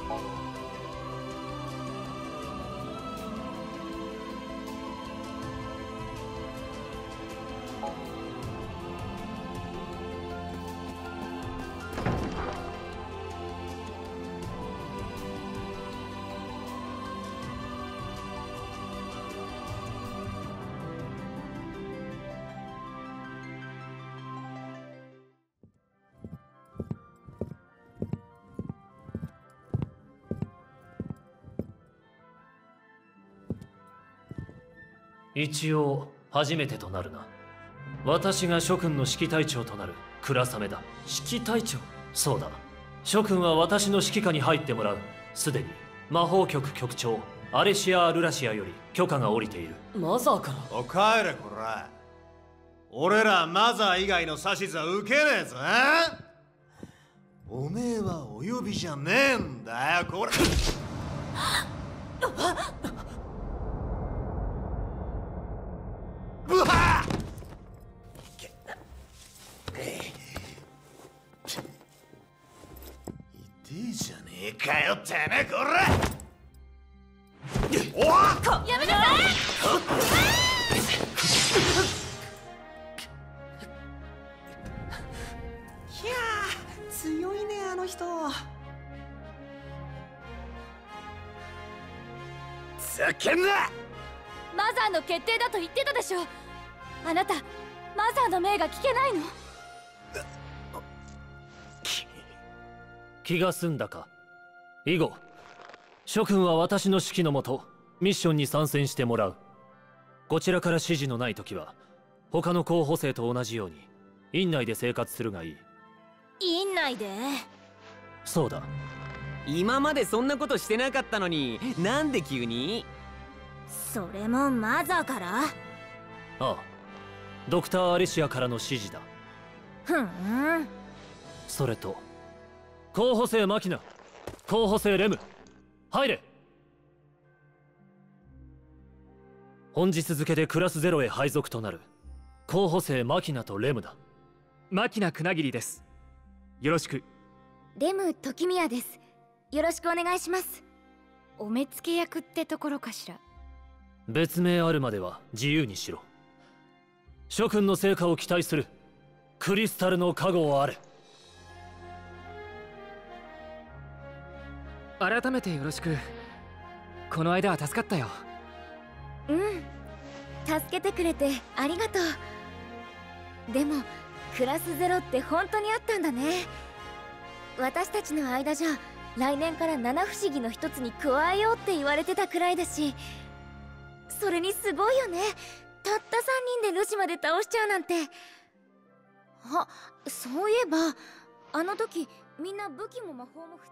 一応初めてとなるな。私が諸君の指揮隊長となる倉雨だ。 指揮隊長？ そうだ。諸君は私の指揮下に入ってもらう。すでに魔法局局長アレシア・アルラシアより許可が下りている。 マザーから？ お帰れこら。俺らマザー以外の指図は受けねえぞ。おめえはお呼びじゃねえんだよこれ。うわっ！痛えじゃねえかよてめえこら。おっ！ やめなさい！ いやー、強いねあの人。 ざけんな！ マザーの決定だと言ってたでしょ。あなたマザーの命が聞けないの？ 気が済んだか。以後諸君は私の指揮のもとミッションに参戦してもらう。こちらから指示のない時は他の候補生と同じように院内で生活するがいい。 院内で？ そうだ。 今までそんなことしてなかったのに、なんで急に？ それもマザーから？ ああ、ドクター・アレシアからの指示だ。 ふん。 それと候補生マキナ、候補生レム、入れ。本日付でクラスゼロへ配属となる候補生マキナとレムだ。 マキナクナギリです。よろしく。 レム時宮です。よろしくお願いします。お目付け役ってところかしら。 別名あるまでは自由にしろ。諸君の成果を期待する。クリスタルの加護をあれ。 改めてよろしく。この間は助かったよ。 うん、助けてくれてありがとう。でもクラスゼロって本当にあったんだね。私たちの間じゃ来年から七不思議の一つに加えようって言われてたくらいだし、それにすごいよね。たった3人でルシまで倒しちゃうなんて。あ、そういえばあの時みんな武器も魔法も普通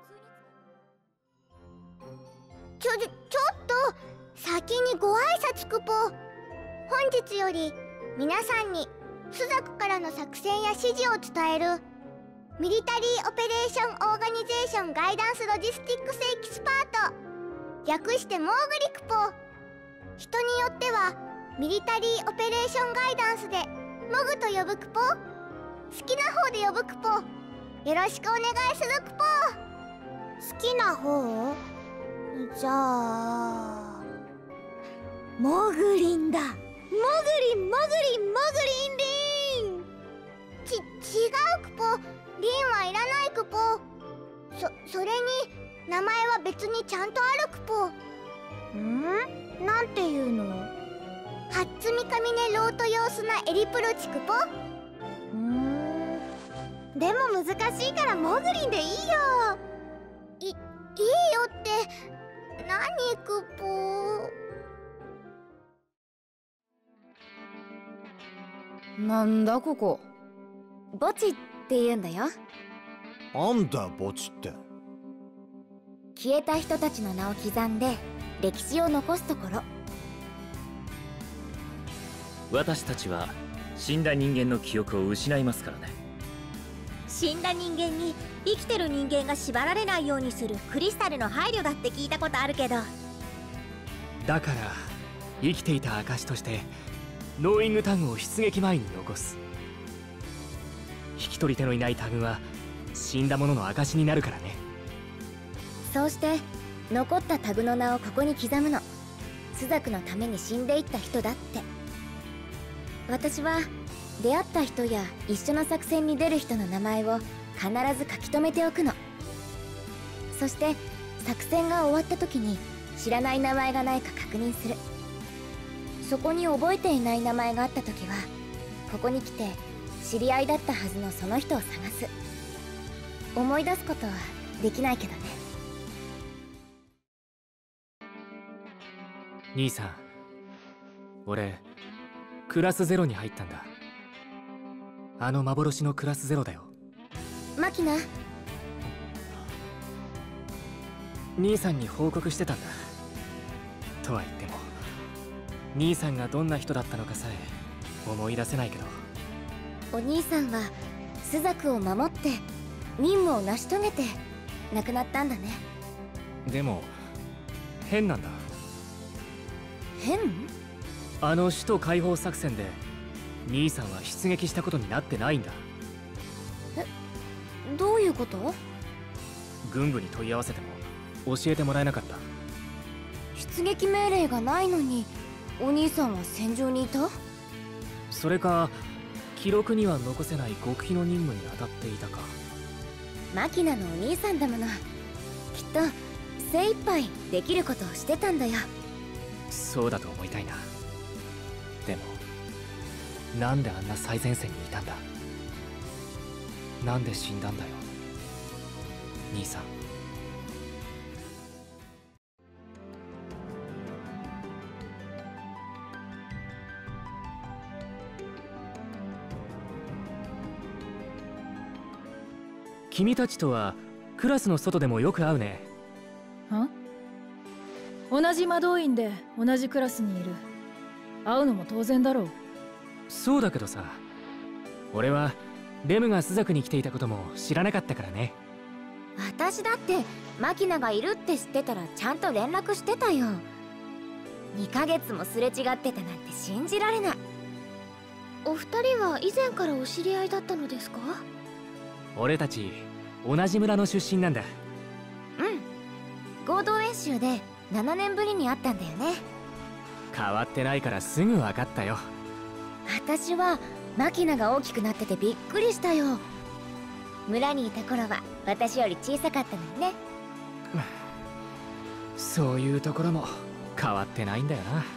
に。 ちょっと先にご挨拶クポ。本日より皆さんにスザクからの作戦や指示を伝えるミリタリーオペレーションオーガニゼーションガイダンスロジスティックスエキスパート、略してモーグリクポ。人によってはミリタリーオペレーションガイダンスでモグと呼ぶクポ、好きな方で呼ぶクポ。よろしくお願いするクポ。好きな方？じゃあモグリンだ。モグリン。違うクポ。リンはいらないクポ。それに名前は別にちゃんとあるクポ。なんていうの？ハッツミカミネロートヨースナエリプロチクポ。でも難しいからモグリンでいいよ。いいよって何クポ。 なんだここ。 墓地って言うんだよ。 なんだ墓地って。 消えた人たちの名を刻んで歴史を残すところ。 私たちは死んだ人間の記憶を失いますからね。 死んだ人間に生きてる人間が縛られないようにするクリスタルの配慮だって聞いたことあるけど。 だから生きていた証としてノーイングタグを出撃前に残す。引き取り手のいないタグは死んだ者の証になるからね。 そうして残ったタグの名をここに刻むの。朱雀のために死んでいった人だって。私は出会った人や一緒の作戦に出る人の名前を必ず書き留めておくの。そして作戦が終わった時に知らない名前がないか確認する。そこに覚えていない名前があった時はここに来て知り合いだったはずのその人を探す。思い出すことはできないけどね。 兄さん、俺クラスゼロに入ったんだ。あの幻のクラスゼロだよ。 マキナ、 兄さんに報告してたんだ。とは言っても兄さんがどんな人だったのかさえ思い出せないけど。 お兄さんは朱雀を守って任務を成し遂げて亡くなったんだね。 でも変なんだ。 変？ あの首都解放作戦で兄さんは出撃したことになってないんだ。 どういうこと？ 軍部に問い合わせても教えてもらえなかった。 出撃命令がないのにお兄さんは戦場にいた？ それか記録には残せない極秘の任務に当たっていたか。 マキナのお兄さんだもの。きっと精一杯できることをしてたんだよ。 そうだと思いたいな。でもなんであんな最前線にいたんだ。なんで死んだんだよ兄さん。君たちとはクラスの外でもよく会うね。 は？同じ魔導院で同じクラスにいる。会うのも当然だろう。 そうだけどさ、俺はレムが朱雀に来ていたことも知らなかったからね。 私だってマキナがいるって知ってたらちゃんと連絡してたよ。2ヶ月もすれ違ってたなんて信じられない。お二人は以前からお知り合いだったのですか？ 俺たち同じ村の出身なんだ。 うん、合同演習で7年ぶりに会ったんだよね。 変わってないからすぐ分かったよ。 私はマキナが大きくなっててびっくりしたよ。村にいた頃は私より小さかったのにね。 そういうところも変わってないんだよな。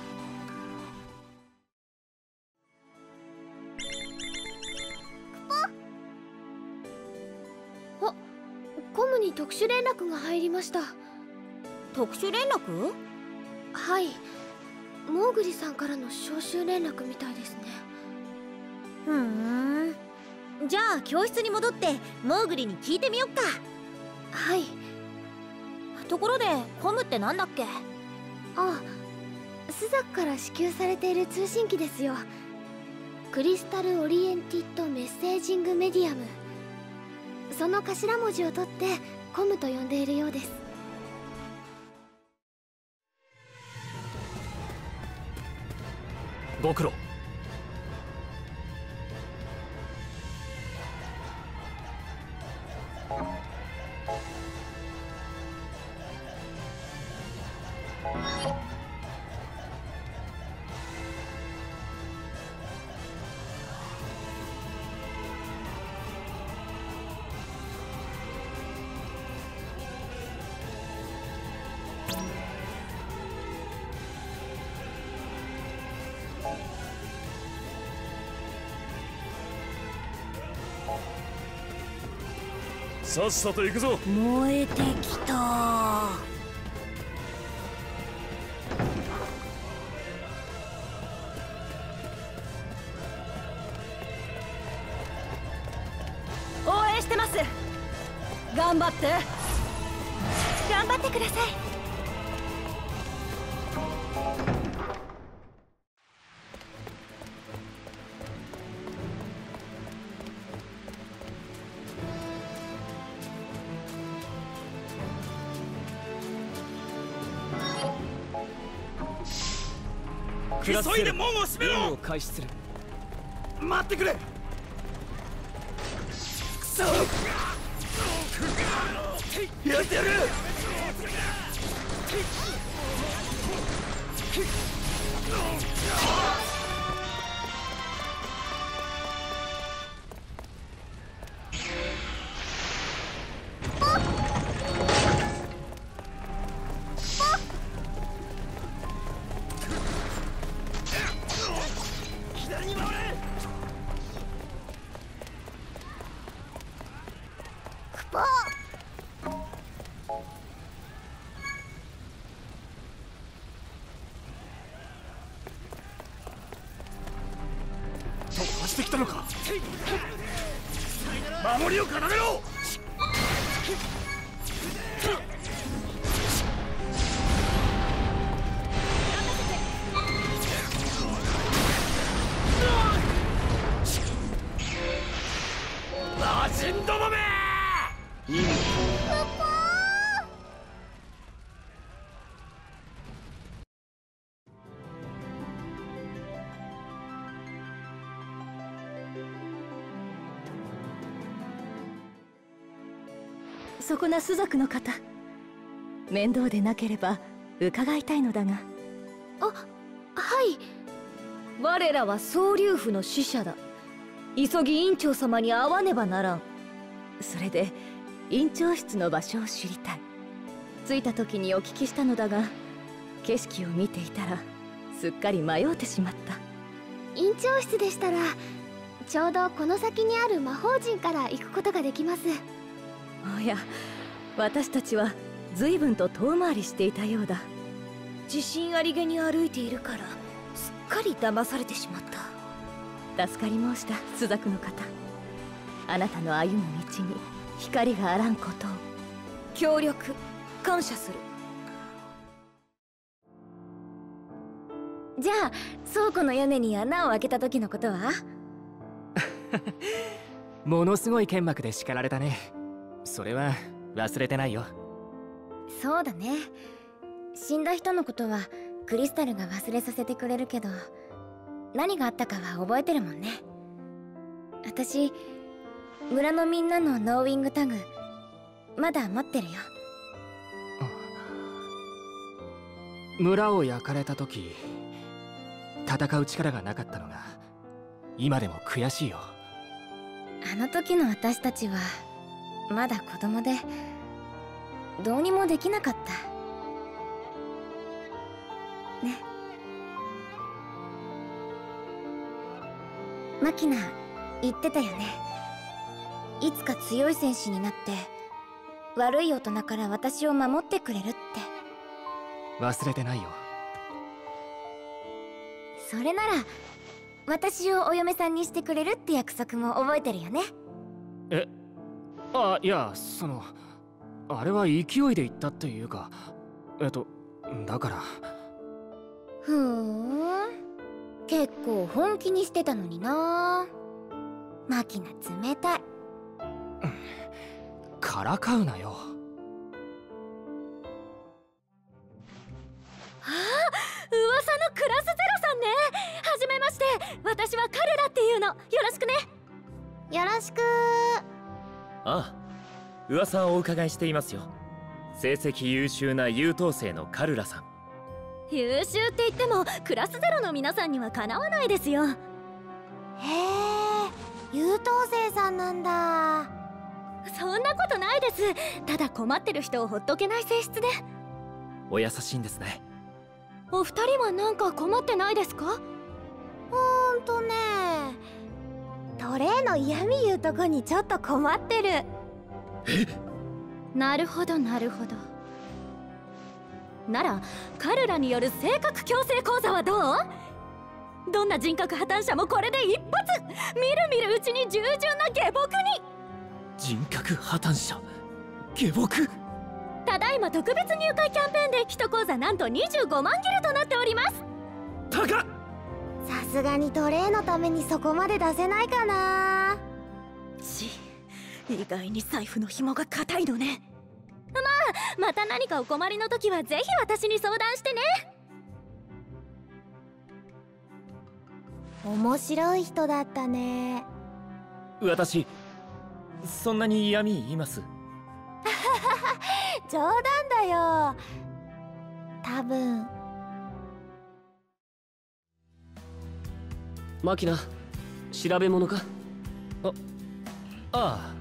あ、コムに特殊連絡が入りました。 特殊連絡？ はい、モーグリさんからの招集連絡みたいですね。 じゃあ教室に戻ってモーグリに聞いてみよっか。 はい。 ところでコムってなんだっけ？ あ、朱雀から支給されている通信機ですよ。クリスタルオリエンティッドメッセージングメディアム。その頭文字を取ってコムと呼んでいるようです。 ご苦労。 さっさと行くぞ。 燃えてきた。応援してます。頑張って。頑張ってください。 急いで門を閉めろ。 任務を開始する。 待ってくれ。くそ。 やってやる。左に回れ。 クポ。 突破してきたのか。守りを固めろ。魔人どもめ。 そこな朱雀の方、面倒でなければ伺いたいのだが。 はい。我らは総流府の使者だ。急ぎ院長様に会わねばならん。 それで院長室の場所を知りたい。着いた時にお聞きしたのだが、景色を見ていたらすっかり迷うてしまった。 院長室でしたらちょうどこの先にある魔法陣から行くことができます。 おや、私たちは随分と遠回りしていたようだ。 自信ありげに歩いているからすっかり騙されてしまった。 助かり申した朱雀の方。あなたの歩む道に光があらんことを。 協力感謝する。じゃあ倉庫の屋根に穴を開けた時のことはものすごい剣幕で叱られたね。それは忘れてないよ。 そうだね。死んだ人のことはクリスタルが忘れさせてくれるけど、何があったかは覚えてるもんね。私、村のみんなのノーウィングタグまだ持ってるよ。 村を焼かれた時、戦う力がなかったのが今でも悔しいよ。 あの時の私たちはまだ子供でどうにもできなかったね。マキナ言ってたよね。いつか強い戦士になって悪い大人から私を守ってくれるって。 忘れてないよ。 それなら私をお嫁さんにしてくれるって約束も覚えてるよね。 いや、あれは勢いで言ったっていうか、だから。 ふーん、結構本気にしてたのにな。マキナ冷たい。 からかうなよ。 噂のクラスゼロさんね。はじめまして。私はカルラっていうの。よろしくね。 よろしく。 ああ、噂をお伺いしていますよ。成績優秀な優等生のカルラさん。 優秀って言ってもクラスゼロの皆さんにはかなわないですよ。 へえ、優等生さんなんだ。 そんなことないです。ただ困ってる人をほっとけない性質で。 お優しいんですね。 お二人はなんか困ってないですか？ ね、トレイの嫌味言うとこにちょっと困ってる。 なるほどなるほど。ならカルラによる性格矯正講座はどう？どんな人格破綻者もこれで一発。みるみるうちに従順な下僕に。 人格破綻者下僕。 ただいま特別入会キャンペーンで1講座なんと25万ギルとなっております。 高っ。 さすがにトレイのためにそこまで出せないかな。 意外に財布の紐が固いのね。また何かお困りの時はぜひ私に相談してね。 面白い人だったね。 私そんなに嫌味言います？ 冗談だよ。多分。 マキナ、調べ物か？ ああ。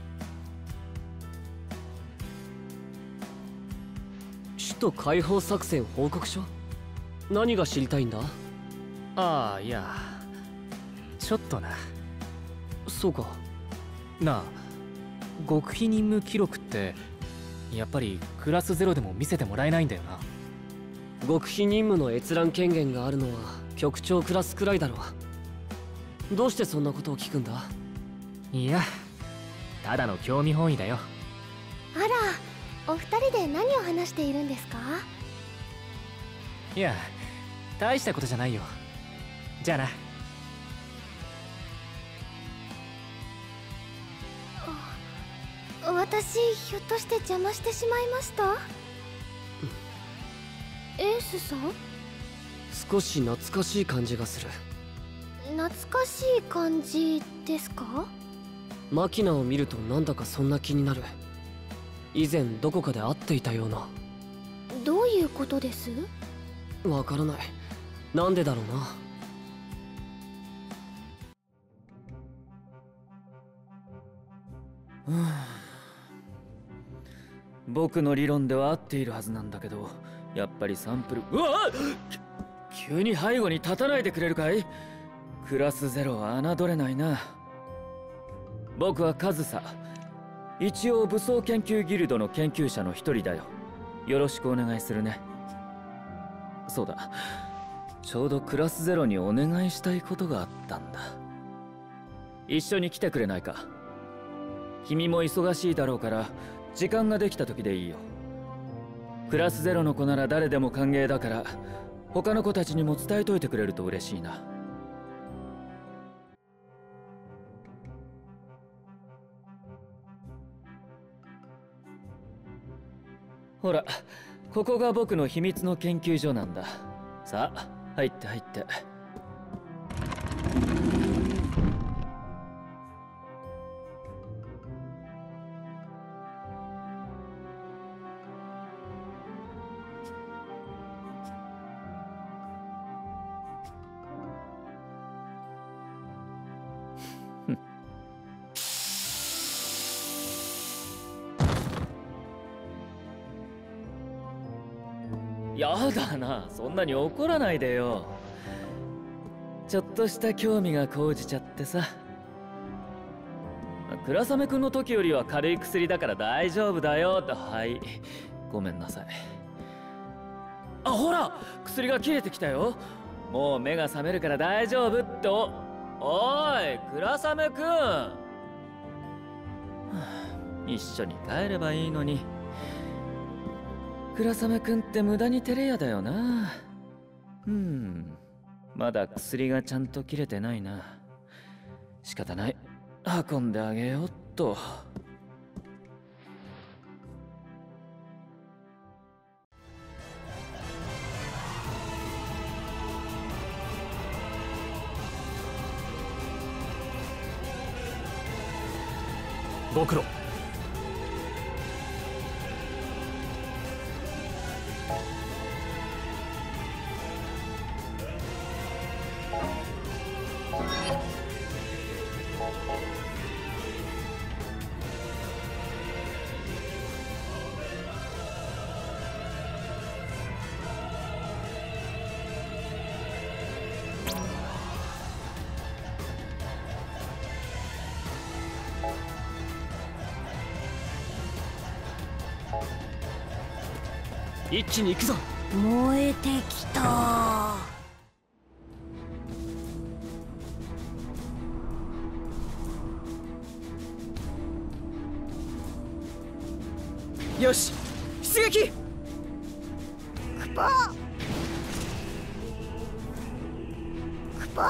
首都解放作戦報告書？何が知りたいんだ？ ああ、いや、ちょっとな。 そうか。 なあ、極秘任務記録ってやっぱりクラス0でも見せてもらえないんだよな。 極秘任務の閲覧権限があるのは局長クラスくらいだろう。どうしてそんなことを聞くんだ？ いや、ただの興味本位だよ。 あら、お二人で何を話しているんですか？ いや、大したことじゃないよ。じゃあな。 私、ひょっとして邪魔してしまいました？エースさん？ 少し懐かしい感じがする。 懐かしい感じですか？ マキナを見るとなんだかそんな気になる。以前どこかで会っていたような。 どういうことです？ わからない。なんでだろうな。 僕の理論では合っているはずなんだけど、やっぱりサンプル。うわっ！急に背後に立たないでくれるかい？クラス0は侮れないな。僕はカズサ。一応武装研究ギルドの研究者の一人だよ。よろしくお願いするね。そうだ、ちょうどクラス0にお願いしたいことがあったんだ。一緒に来てくれないか？君も忙しいだろうから時間ができた時でいいよ。クラス0の子なら誰でも歓迎だから、他の子たちにも伝えといてくれると嬉しいな。ほら、ここが僕の秘密の研究所なんだ。さあ、入って入って。やだな、そんなに怒らないでよ。ちょっとした興味が高じちゃってさ。倉雨くんの時よりは軽い薬だから大丈夫だよ。はい、ごめんなさい。あ、ほら、薬が切れてきたよ。もう目が覚めるから大丈夫って。おい、倉雨くん、一緒に帰ればいいのに。倉雨くんって無駄に照れ屋だよな。まだ薬がちゃんと切れてないな。仕方ない、運んであげようっと。 ご苦労。一気に行くぞ。 燃えてきた。 よし、出撃。 クポクポ。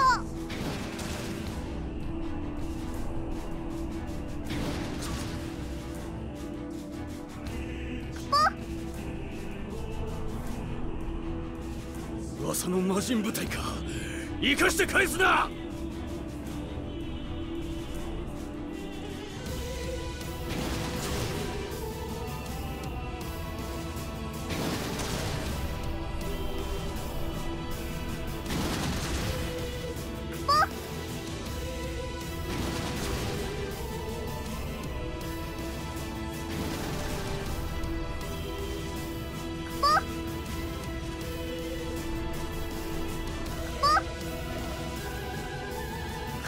噂の魔人部隊か。生かして返すな。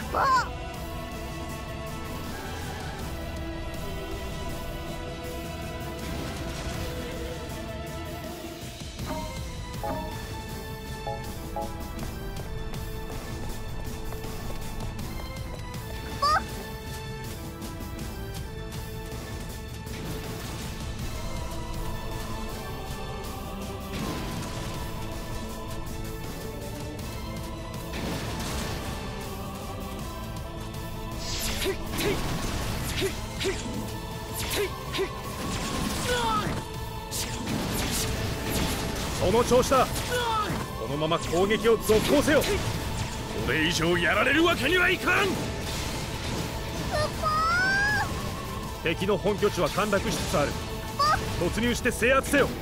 ポ。 その調子だ。このまま攻撃を続行せよ。これ以上やられるわけにはいかん。敵の本拠地は陥落しつつある。突入して制圧せよ。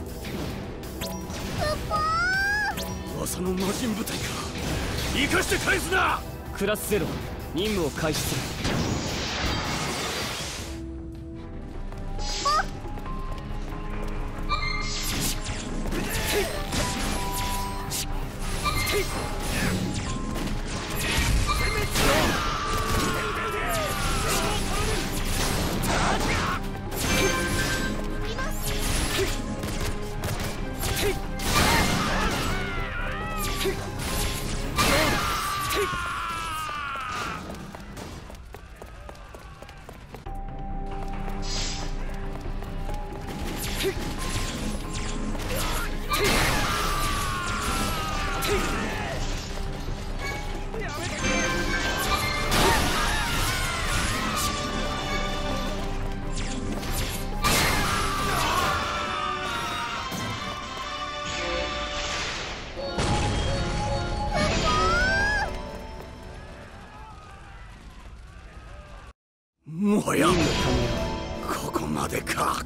噂の魔人部隊か。生かして返すな。 クラスゼロ、任務を開始する。 もはやここまでか。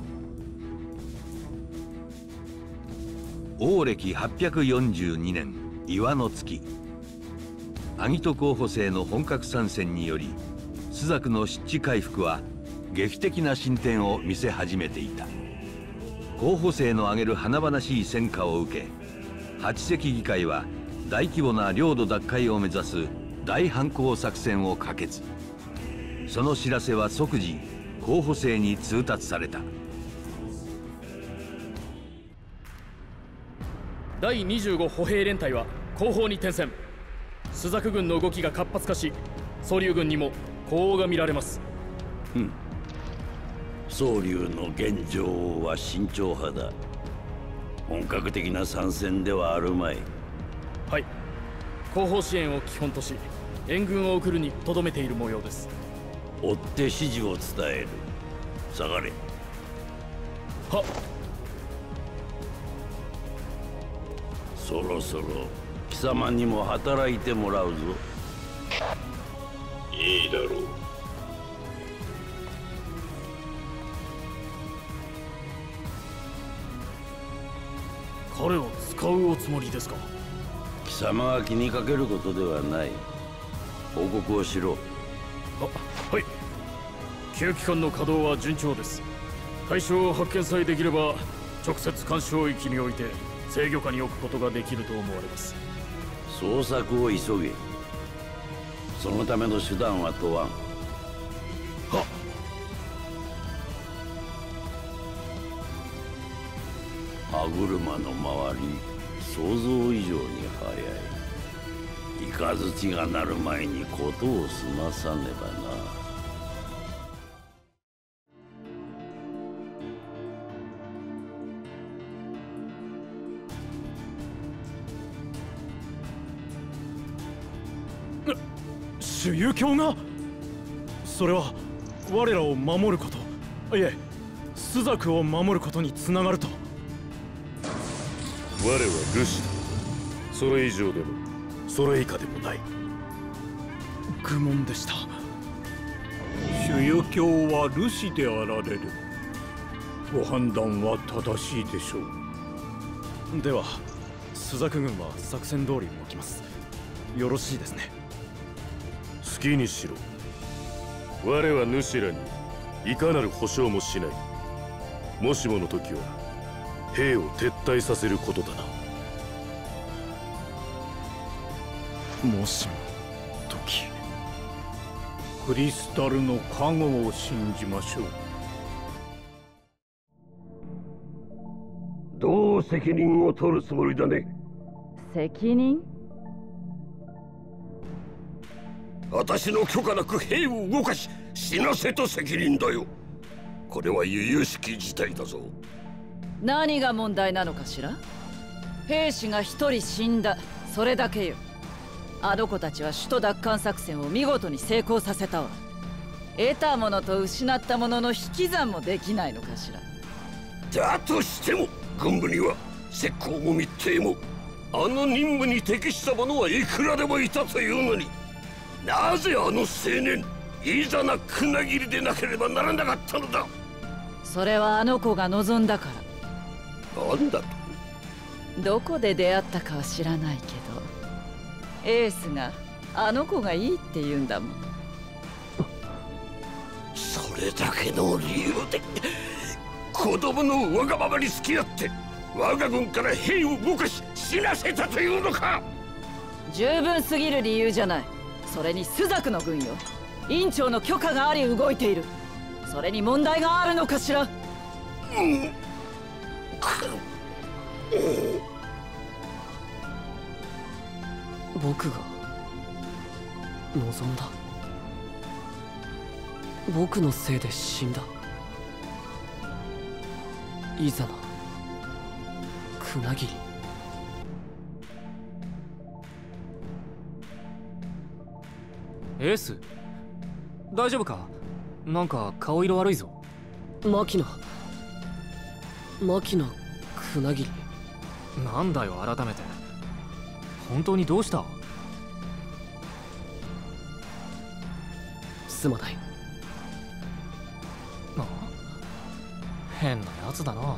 王暦842年岩の月、アギト候補生の本格参戦により朱雀の失地回復は劇的な進展を見せ始めていた。候補生の挙げる華々しい戦果を受け、八隻議会は大規模な領土奪回を目指す大反攻作戦を可決。その知らせは即時候補生に通達された。 第25歩兵連隊は後方に転戦。朱雀軍の動きが活発化し、蒼龍軍にも呼応が見られます。 蒼龍の現状は慎重派だ。本格的な参戦ではあるまい。 はい、後方支援を基本とし援軍を送るにとどめている模様です。 追って指示を伝える。下がれ。 はっ。 そろそろ貴様にも働いてもらうぞ。 いいだろう。 彼を使うおつもりですか。 貴様が気にかけることではない。報告をしろ。 はい、旧機関の稼働は順調です。対象を発見さえできれば直接干渉域において制御下に置くことができると思われます。 捜索を急げ。そのための手段は問わん。 はっ。 歯車の周り、想像以上に早い。雷が鳴る前に事を済まさねばな。 主遊卿が。それは我らを守ること、いえ朱雀を守ることにつながると。 我はルシだ。それ以上でもそれ以下でもない。愚問でした。 主遊卿はルシであられる。ご判断は正しいでしょう。 では朱雀軍は作戦通り動きます。よろしいですね。 好きにしろ。我は主らにいかなる保証もしない。もしもの時は兵を撤退させることだな。 もしも時。 クリスタルの加護を信じましょう。 どう責任を取るつもりだね。 責任？ 私の許可なく兵を動かし死なせた責任だよ。これは由々しき事態だぞ。 何が問題なのかしら。兵士が一人死んだ、それだけよ。あの子たちは首都奪還作戦を見事に成功させたわ。得たものと失ったものの引き算もできないのかしら。 だとしても軍部には石膏も密偵もあの任務に適した者はいくらでもいたというのに、なぜあの青年いざな船切りでなければならなかったのだ。 それはあの子が望んだから。なんだと？ どこで出会ったかは知らないけど、エースがあの子がいいって言うんだもん。 それだけの理由で子供のわがままに付き合って我が軍から兵を動かし死なせたというのか。 十分すぎる理由じゃない。それに朱雀の軍よ、院長の許可があり動いている。それに問題があるのかしら。 僕が望んだ。僕のせいで死んだ。いざな船切り。 エース、大丈夫か？なんか顔色悪いぞ。 マキナ船切り。 なんだよ改めて。本当にどうした？ すまない。 変なやつだな。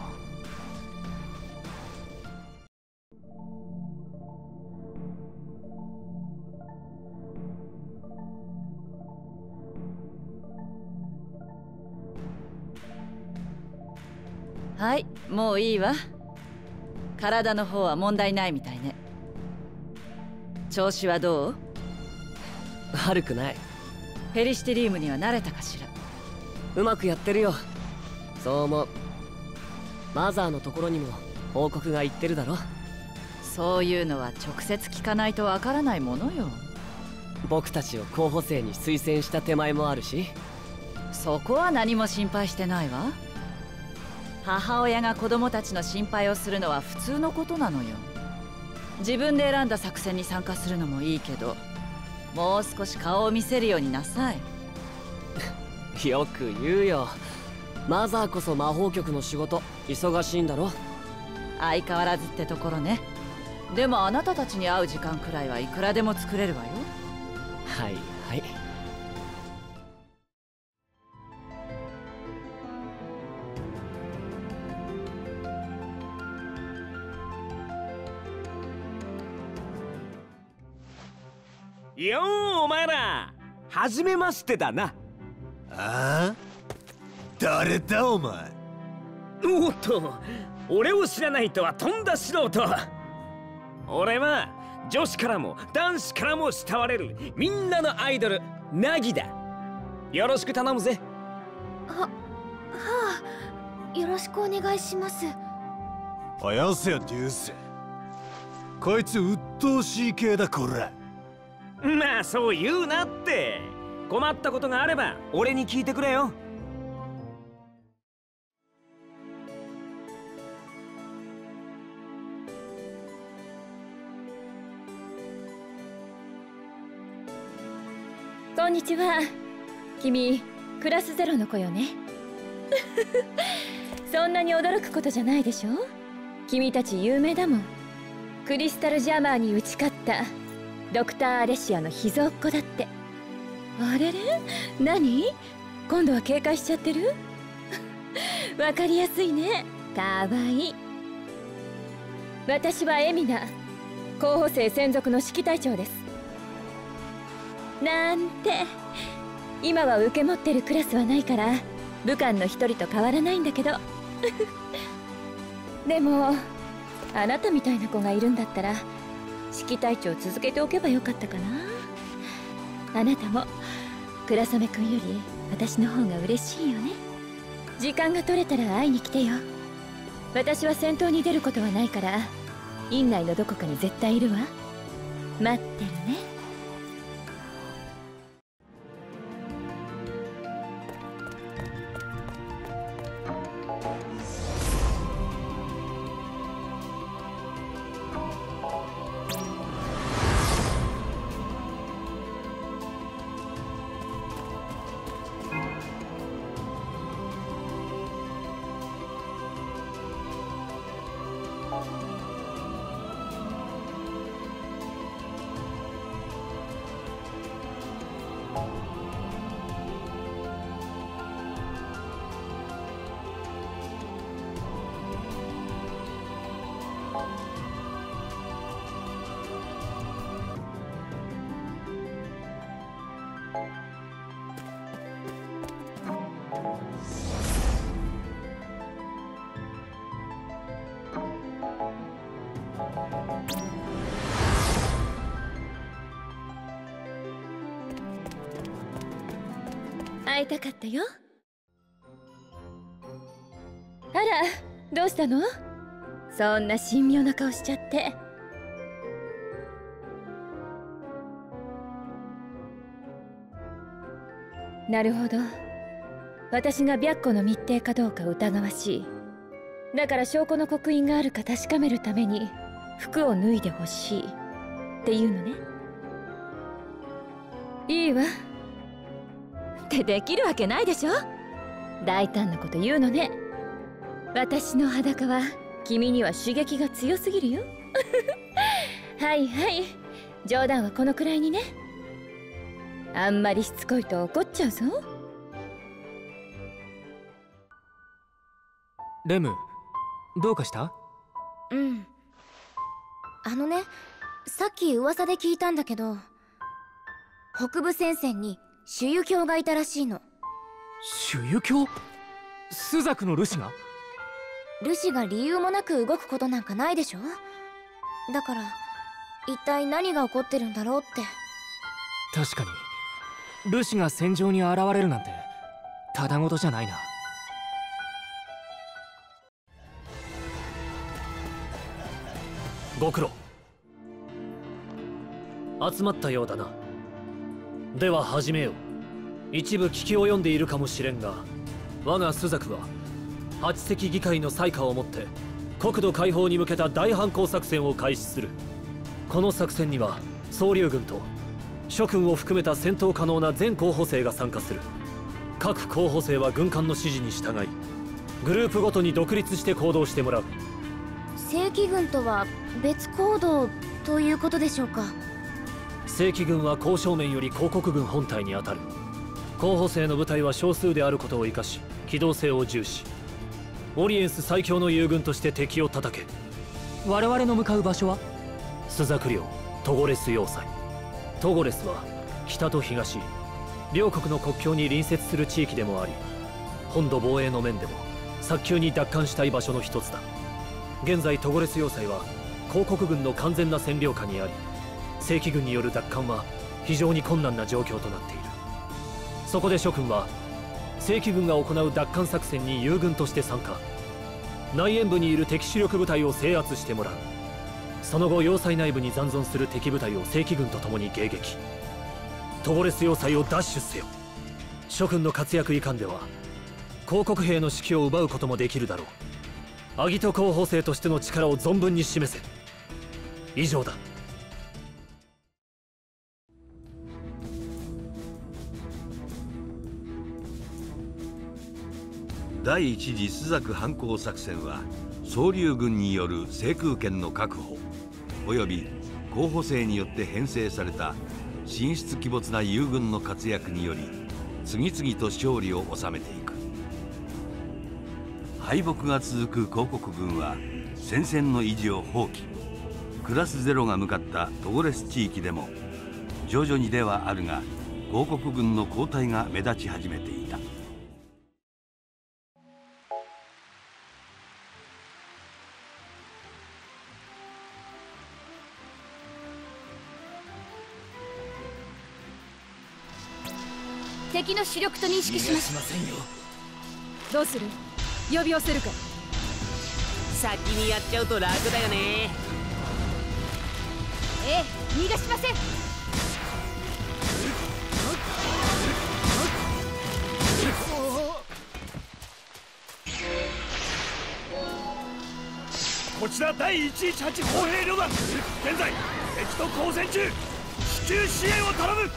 はい、もういいわ。体の方は問題ないみたいね。調子はどう？ 悪くない。 ペリシテリウムには慣れたかしら。 うまくやってるよ。そう思う。マザーのところにも報告が行ってるだろ。 そういうのは直接聞かないとわからないものよ。 僕たちを候補生に推薦した手前もあるし。 そこは何も心配してないわ。母親が子供たちの心配をするのは普通のことなのよ。自分で選んだ作戦に参加するのもいいけど、もう少し顔を見せるようになさい。よく言うよ。マザーこそ魔法局の仕事忙しいんだろ。 相変わらずってところね。でもあなたたちに会う時間くらいはいくらでも作れるわよ。 はいはい。 よーお前ら、はじめましてだな。 ああ？誰だお前。 おっと、俺を知らないとはとんだ素人。俺は女子からも男子からも慕われるみんなのアイドルナギだ。よろしく頼むぜ。 はあ、よろしくお願いします。 あやせやデュース。こいつ鬱陶しい系だこら。 まあそう言うなって。困ったことがあれば俺に聞いてくれよ。 こんにちは。君クラスゼロの子よね。そんなに驚くことじゃないでしょ。君たち有名だもん。クリスタルジャマーに打ち勝ったドクター・アレシアの秘蔵っ子だって。あれれ、何？今度は警戒しちゃってる？わかりやすいね。かわいい。私はエミナ、候補生専属の指揮隊長です。なんて、今は受け持ってるクラスはないから武官の一人と変わらないんだけど。でもあなたみたいな子がいるんだったら指揮隊長続けておけばよかったかな。あなたも倉雨くんより私の方が嬉しいよね。時間が取れたら会いに来てよ。私は戦闘に出ることはないから院内のどこかに絶対いるわ。待ってるね。会いたかったよ。あら、どうしたの？そんな神妙な顔しちゃって。なるほど。私が白虎の密偵かどうか疑わしい。だから証拠の刻印があるか確かめるために服を脱いでほしいっていうのね。いいわ。ってできるわけないでしょ。大胆なこと言うのね。私の裸は君には刺激が強すぎるよ。はいはい、冗談はこのくらいにね。あんまりしつこいと怒っちゃうぞ。 レム、どうかした？ うん。さっき噂で聞いたんだけど、北部戦線に朱油卿がいたらしいの。 朱油卿？朱雀のルシが？ ルシが理由もなく動くことなんかないでしょ。だから一体何が起こってるんだろうって。 確かにルシが戦場に現れるなんてただごとじゃないな。 ご苦労。集まったようだな。では始めよう。一部聞き及んでいるかもしれんが、我が朱雀は八隻議会の裁可をもって国土解放に向けた大反攻作戦を開始する。この作戦には総龍軍と諸君を含めた戦闘可能な全候補生が参加する。各候補生は軍艦の指示に従い、グループごとに独立して行動してもらう。 正規軍とは別行動ということでしょうか。 正規軍は交渉面より広告軍本体にあたる。候補生の部隊は少数であることを生かし、機動性を重視。オリエンス最強の友軍として敵を叩け。 我々の向かう場所は朱雀領トゴレス要塞。トゴレスは北と東両国の国境に隣接する地域でもあり、本土防衛の面でも早急に奪還したい場所の一つだ。現在トゴレス要塞は広告軍の完全な占領下にあり、正規軍による奪還は非常に困難な状況となっている。そこで諸君は正規軍が行う奪還作戦に友軍として参加。内縁部にいる敵主力部隊を制圧してもらう。その後要塞内部に残存する敵部隊を正規軍と共に迎撃。トゴレス要塞を奪取せよ。諸君の活躍いかんでは広告兵の指揮を奪うこともできるだろう。アギト候補生としての力を存分に示せ。以上だ。 第一次朱雀反攻作戦は総龍軍による制空権の確保および候補生によって編成された神出鬼没な友軍の活躍により次々と勝利を収めていく。敗北が続く広告軍は戦線の維持を放棄。クラスゼロが向かったトゴレス地域でも徐々にではあるが広告軍の後退が目立ち始めていた。 敵の主力と認識します。 逃がしませんよ。 どうする？呼び寄せるか。 先にやっちゃうと楽だよね。 ええ、逃がしません。 こちら第118砲兵旅団、現在敵と交戦中。至急支援を頼む。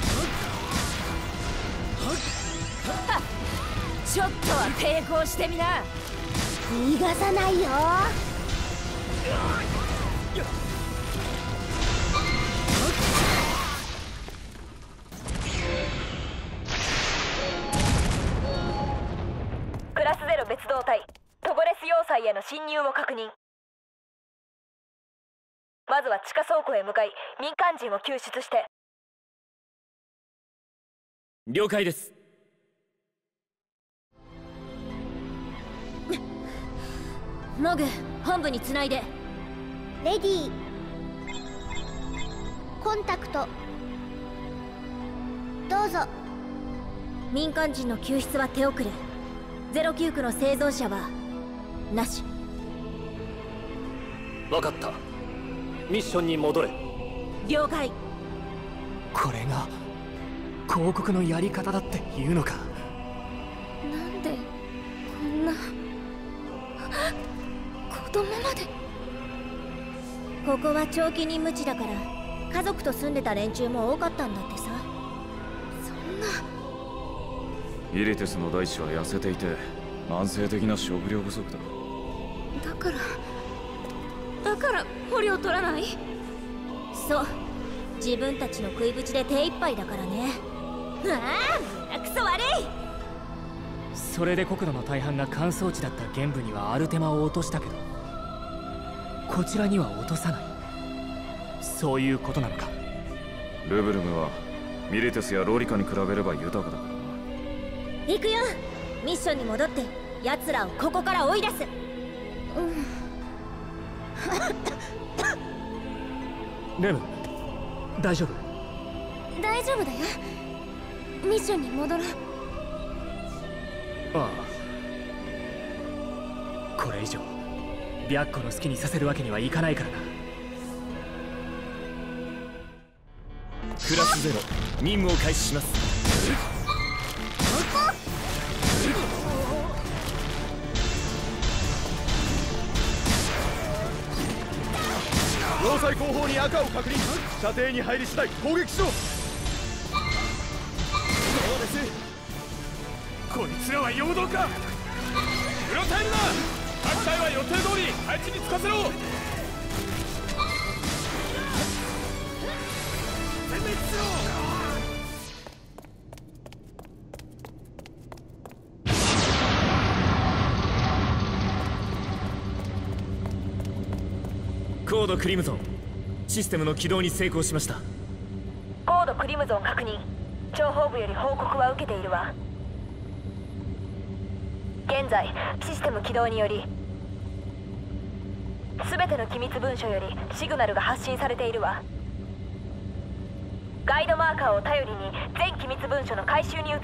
ちょっとは抵抗してみな。 逃がさないよ。 クラスゼロ別動隊トゴレス要塞への侵入を確認。まずは地下倉庫へ向かい民間人を救出して。 了解です。 モグ、本部につないで。 レディー。コンタクトどうぞ。 民間人の救出は手遅れ。09区の生存者はなし。 分かった。ミッションに戻れ。 了解。 これが広告のやり方だっていうのか。 なんでこんな子供まで。ここは長期任務地だから家族と住んでた連中も多かったんだってさ。そんな。 イリテスの大地は痩せていて慢性的な食料不足だ。 だから捕虜を取らない。そう、自分たちの食いぶちで手一杯だからね。ああ、クソ悪い。 それで国土の大半が乾燥地だった玄武にはアルテマを落としたけど、こちらには落とさない。そういうことなのか。 ルブルムはミリテスやロリカに比べれば豊かだからな。 行くよ。ミッションに戻って奴らをここから追い出す。 レム、大丈夫？ 大丈夫だよ。ミッションに戻ろう。 ああ、これ以上白虎の好きにさせるわけにはいかないからな。 クラスゼロ任務を開始します。 要塞後方に赤を確認。射程に入り次第攻撃しろ。そうです。 こいつらは陽動か。フロタイムだ。各隊は予定通り配置につかせろ。全滅しろ。 コードクリムゾン、システムの起動に成功しました。 コードクリムゾン確認。諜報部より報告は受けているわ。現在システム起動により全ての機密文書よりシグナルが発信されているわ。ガイドマーカーを頼りに全機密文書の回収に移って。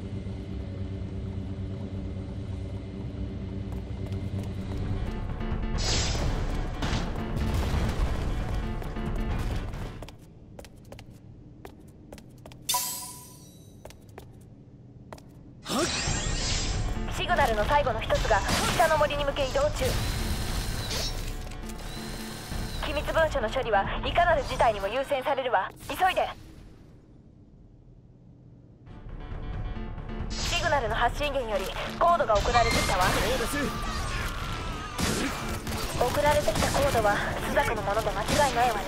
シグナルの最後の一つが北の森に向け移動中。機密文書の処理はいかなる事態にも優先されるわ。急いで。シグナルの発信源よりコードが送られてきたわ。送られてきたコードはスザクのもので間違いないわね。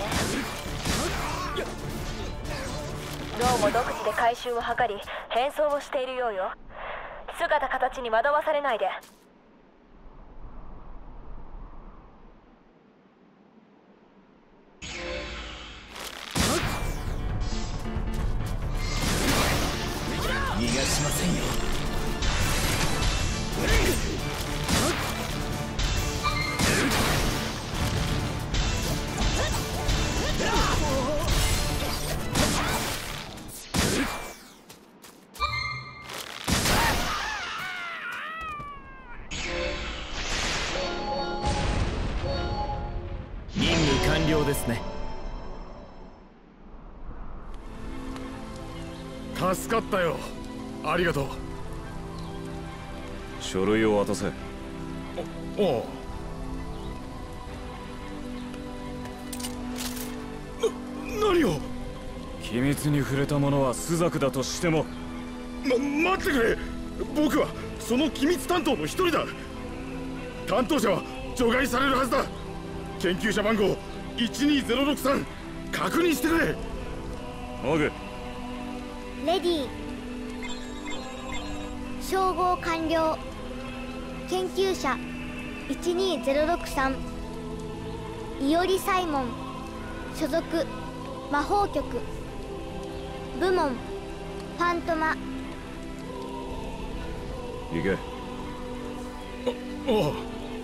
どうも独自で回収を図り変装をしているようよ。姿形に惑わされないで。 逃がしませんよ。 完了ですね。 助かったよ。ありがとう。 書類を渡せ。 おう。何を？ 機密に触れたものは朱雀だとしても。 待ってくれ。僕はその機密担当の一人だ。担当者は除外されるはずだ。研究者番号12063確認してくれ。 オグ。 レディー。照合完了。研究者12063イオリ・サイモン所属魔法局部門ファントマ。 行け。 おう。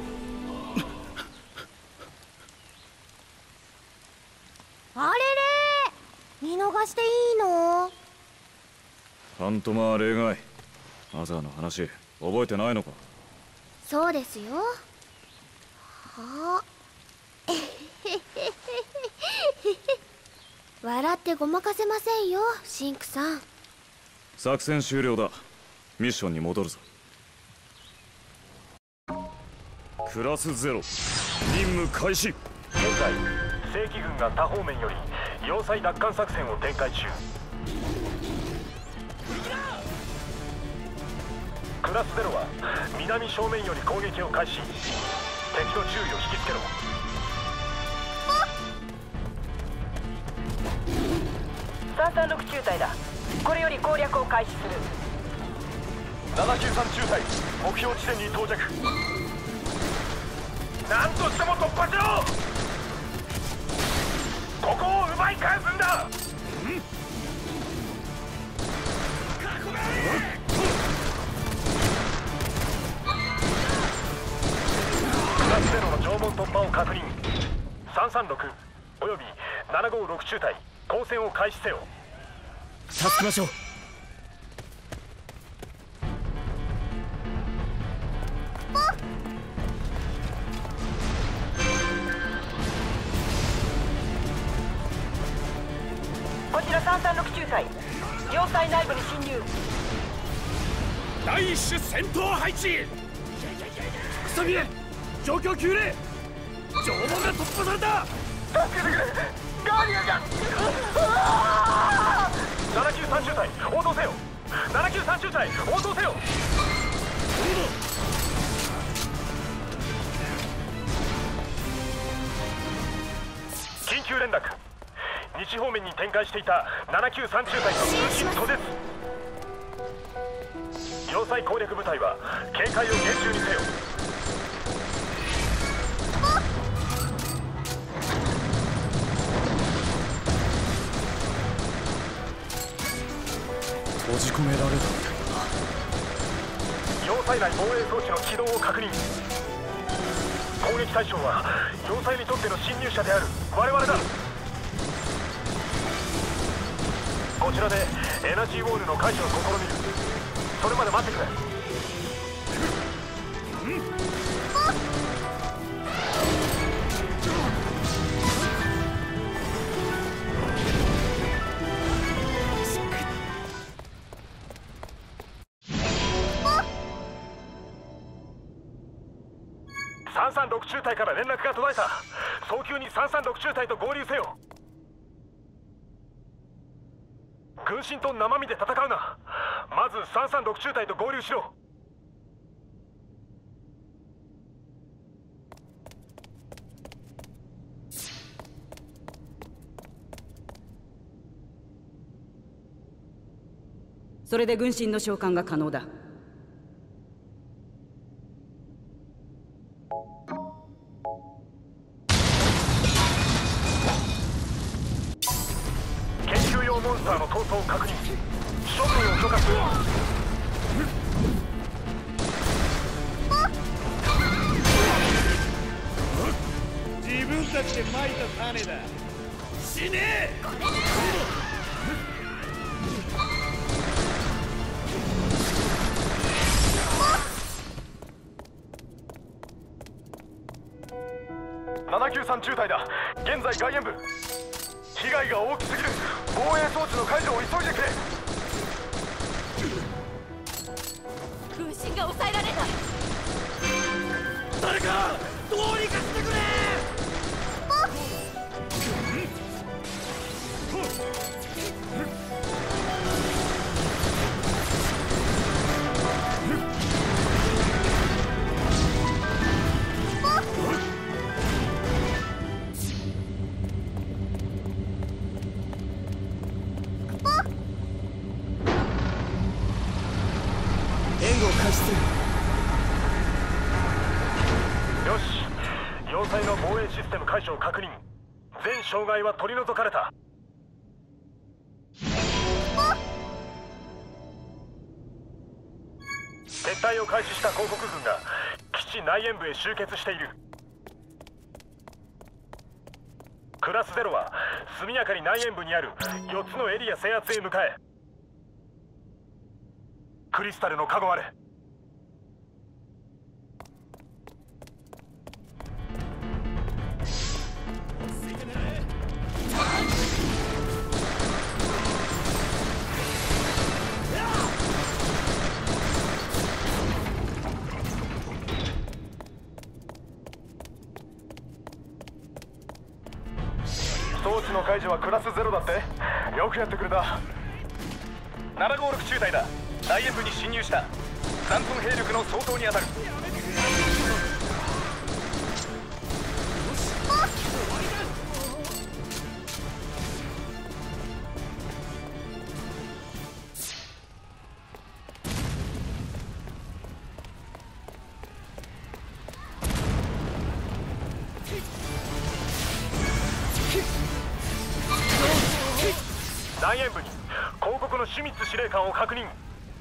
あれれ、見逃していいの？ ファントマは例外。マザーの話覚えてないのか？ そうですよ。はあ笑ってごまかせませんよ、シンクさん。 作戦終了だ。ミッションに戻るぞ。クラスゼロ任務開始。 現在正規軍が他方面より要塞奪還作戦を展開中。クラスゼロは南正面より攻撃を開始。敵の注意を引きつけろ。 336中隊だ。これより攻略を開始する。 793中隊目標地点に到着。何としても突破しろ。ここを奪い返すんだ。クラスゼロの城門突破を確認。336および756中隊交戦を開始せよ。 助けましょう。 こちら336中隊要塞内部に侵入。 第一種戦闘配置。くさびへ状況急令。城門が突破された。 助けてくれ。ガーディアンが。793中隊応答せよ。793中隊応答せよ。緊急連絡。西方面に展開していた793中隊と通信途絶。要塞攻略部隊は警戒を厳重にせよ。 閉じ込められたみたいだな。要塞内防衛装置の起動を確認。攻撃対象は要塞にとっての侵入者である我々だ。こちらでエナジーウォールの解除を試みる。それまで待ってくれ。336中隊から連絡が途絶えた。早急に336中隊と合流せよ。軍神と生身で戦うな。まず336中隊と合流しろ。 それで軍神の召喚が可能だ。 研究用モンスターの逃走を確認。処分を許可する。 自分たちでまいた種だ。死ねえ。 793中隊だ。現在外縁部。被害が大きすぎる。防衛装置の解除を急いでくれ。 空振が抑えられない。 誰かどうにかしてくれ。 援護を開始する。 よし、要塞の防衛システム解消確認。全障害は取り除かれた。撤退を開始した広告軍が基地内縁部へ集結している。クラスゼロは速やかに内縁部にある4つのエリア制圧へ向かえ。クリスタルのカゴ割れ。装置の解除はクラスゼロだって。よくやってくれた。756中隊だ。内縁部に侵入した。残存兵力の相当に当たる。内縁部に広告のシュミッツ司令官を確認。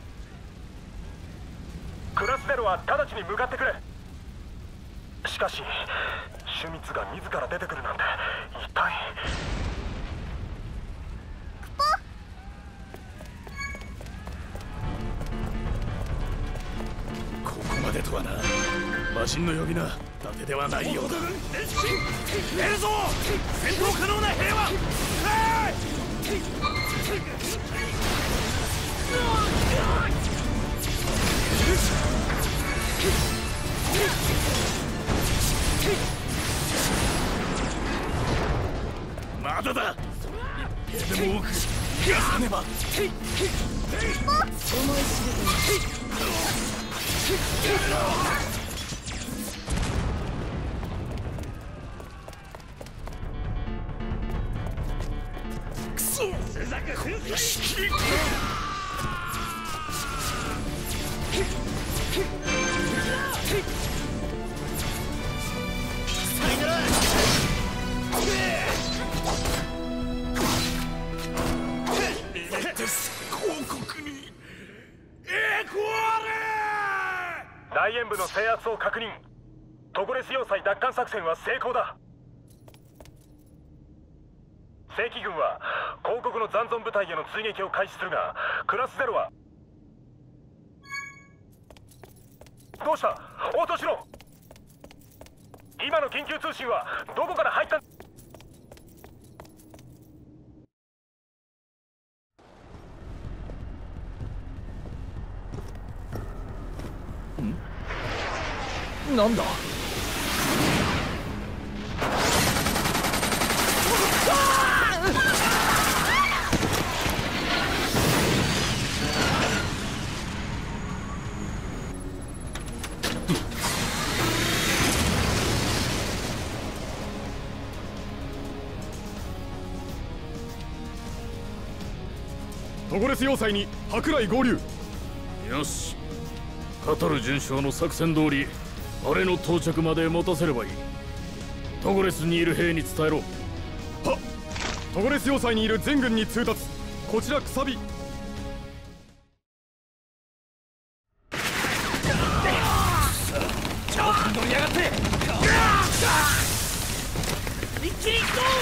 クラスゼロは直ちに向かってくれ。しかしシュミッツが自ら出てくるなんて一体。 ここまでとはな。魔神の呼び名伊達ではないようだ。出るぞ戦闘可能な兵は。まだだ。一兵でも多く増やさねば。思い知るくそ。よし切り。 内縁部の制圧を確認。トゴレス要塞奪還作戦は成功だ。正規軍は広告の残存部隊への追撃を開始するが、クラスゼロは。どうした？応答しろ。今の緊急通信はどこから入った？ なんだ。 トゴレス要塞に舶来合流。 よし、カタル准将の作戦通りあれの到着まで持たせればいい。トゴレスにいる兵に伝えろ。 はっ。トゴレス要塞にいる全軍に通達。こちらくさび。 超飛んどりやがって。一気に行くぞ。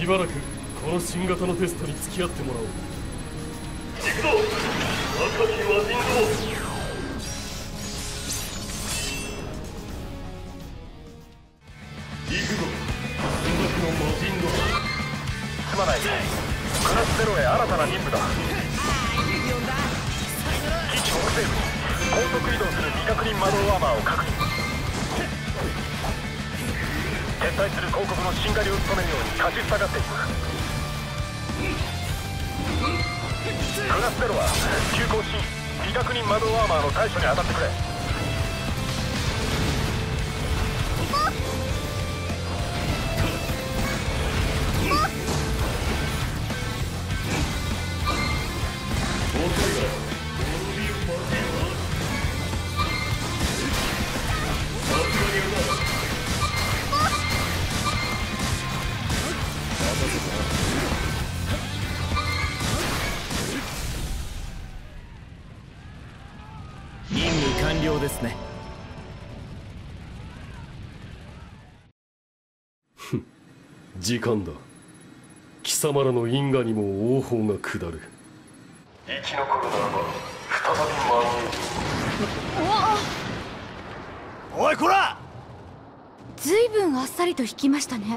しばらくこの新型のテストに付き合ってもらおう。行くぞ若き魔人ども。行くぞ朱雀の魔人ども。 すまない、クラスゼロへ新たな任務だ。基地北西部に高速移動する未確認魔導アーマーを確認。撤退する広告のしんがりを務めるように勝ち塞がっていく。クラスゼロは急行し未確認魔導アーマーの対処に当たってくれ。 任務完了ですね。 時間だ。貴様らの因果にも王法が下る。生き残るならば再びおいこら！ずいぶんあっさりと引きましたね。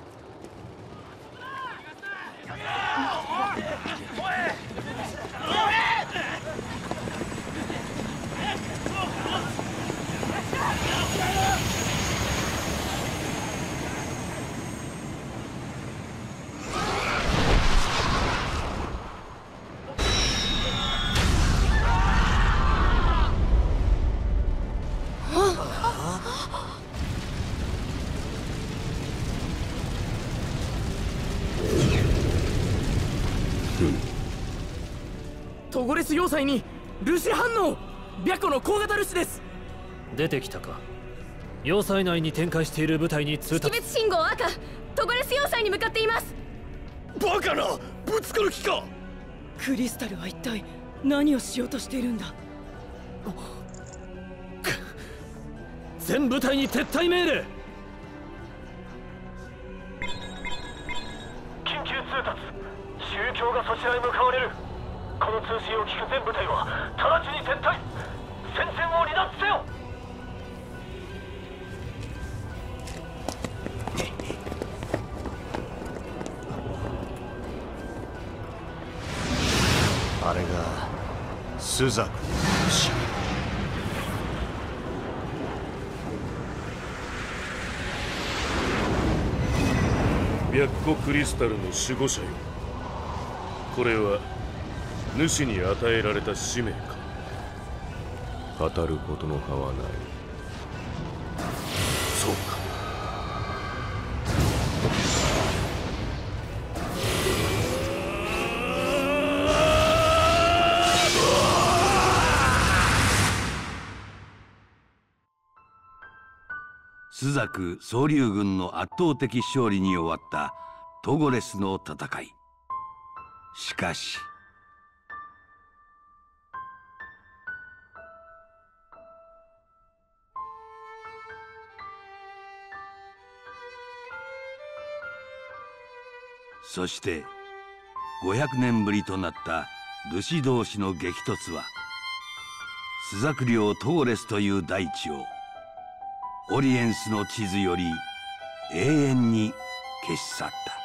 トゴレス要塞にルシ反応。白虎の小型ルシです。 出てきたか。要塞内に展開している部隊に通達。 識別信号赤、トゴレス要塞に向かっています。 バカな、ぶつかる気か。 クリスタルは一体何をしようとしているんだ。 全部隊に撤退命令。 緊急通達、宗教がそちらへ向かわれる。この通信を聞く全部隊は直ちに撤退、戦線を離脱せよ。 あれが朱雀の虫。 白虎クリスタルの守護者よ。これは主に与えられた使命か。語ることの葉はない。そうか。 朱雀総流軍の圧倒的勝利に終わったトゴレスの戦い。しかしそして500年ぶりとなったルシ同士の激突は朱雀領トゴレスという大地をオリエンスの地図より永遠に消し去った。